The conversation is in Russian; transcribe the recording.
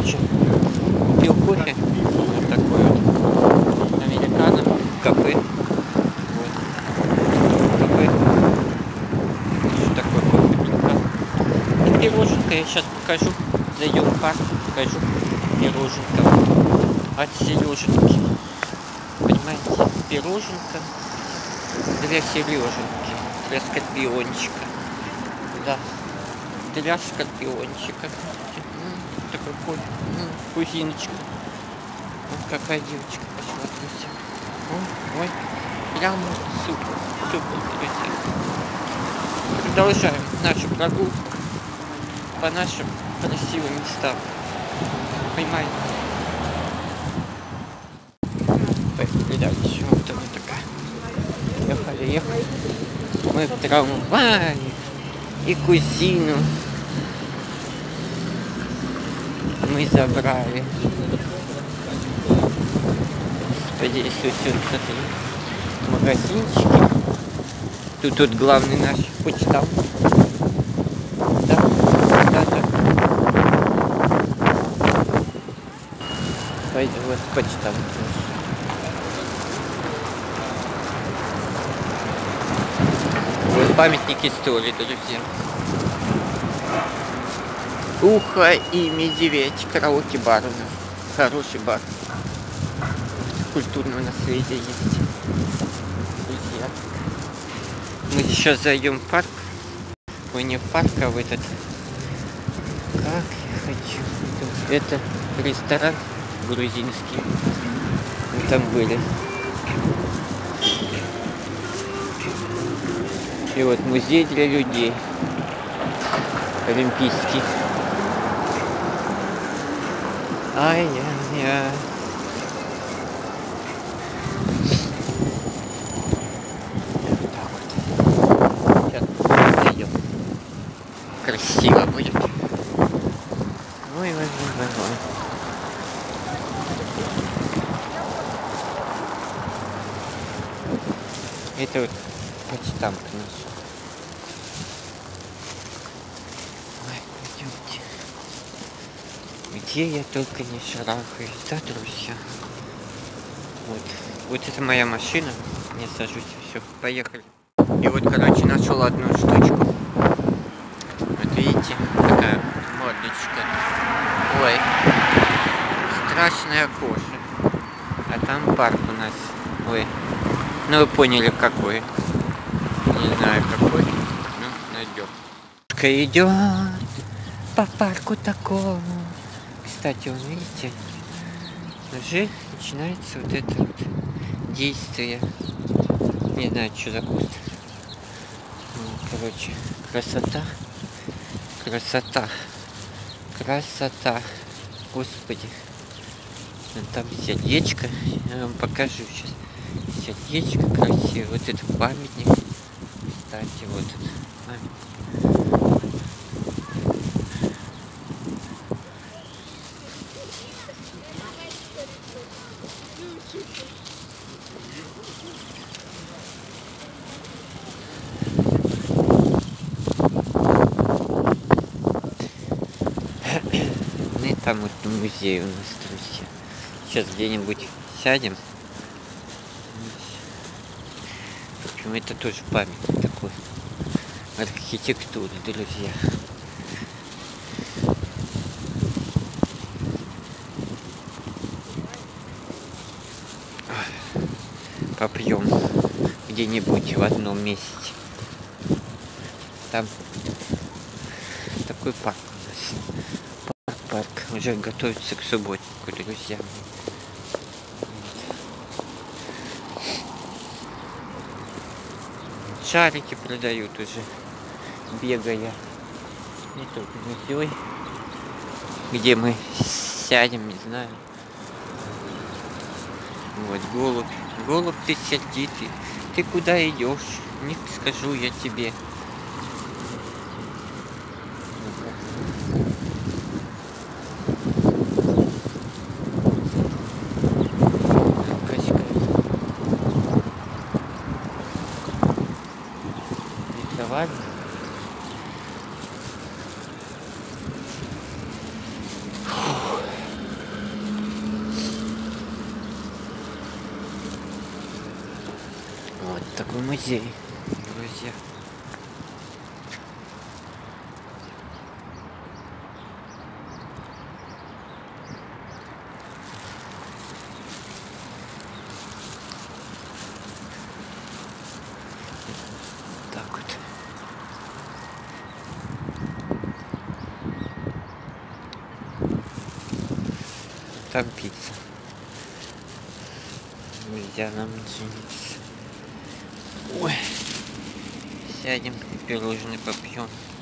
короче, пил кофе. Вот такой вот. Американо. Кафе. Вот. Кафе. Что такое кофе? Пироженка. Я сейчас покажу. Зайдем в парк. Покажу пироженка. От Сереженьки. Понимаете? Пироженка для Сереженьки. Для скорпиончика. Да. Для скорпиончика. Такой кофе. Кузиночка. Вот какая девочка, посмотрите. Ой, прям супер, супер, друзья. Продолжаем нашу прогулку по нашим красивым местам. Понимаете? Поехали дальше. Вот она такая. Ехали. Мы в трамвае. И кузину мы забрали. Господи, Иисус, смотри. Магазинчики. Тут главный наш почтамт. Да. Пойдем, вот почтамт наш. Вот памятник истории, друзья. Ухо и медведь. Караоке-бар у нас. Хороший бар. Культурного наследия есть. Друзья. Мы сейчас зайдем в парк. Ой, не в парк, а в этот. Как я хочу. Это ресторан грузинский. Мы там были. И вот музей для людей. Олимпийский. Ай-яй-яй. Сейчас пойдем. Красиво будет. Ой. Это вот почтамт наш. Ой, пойдемте. Где я только не шарахаюсь, да, друзья? Вот это моя машина. Я сажусь, все, поехали. И вот, короче, нашел одну штучку. Вот видите, такая мордочка. Ой, страшная кошка. А там парк у нас. Ой, ну вы поняли какой. Не знаю какой. Ну, найдем. Идет по парку такому. Кстати, вот видите, уже начинается вот это вот действие. Не знаю, что за куст. Короче, красота. Красота. Господи. Там сердечко. Я вам покажу сейчас. Сердечко красивое. Вот это памятник. Кстати, вот этот памятник. Ну и там вот музей у нас, друзья. Сейчас где-нибудь сядем. В общем, это тоже памятник такой архитектуры, друзья. Попьем где-нибудь в одном месте. Там такой парк у нас. Парк уже готовится к субботнику, друзья. Шарики продают уже, бегая. Не только музей, где мы сядем, не знаю. Вот голубь. Голубь, ты сердитый. Ты куда идешь? Не скажу я тебе. Ладно. Такой музей, друзья. Так вот. Там пицца. Нельзя нам жениться. Ой. Сядем и пирожные попьем.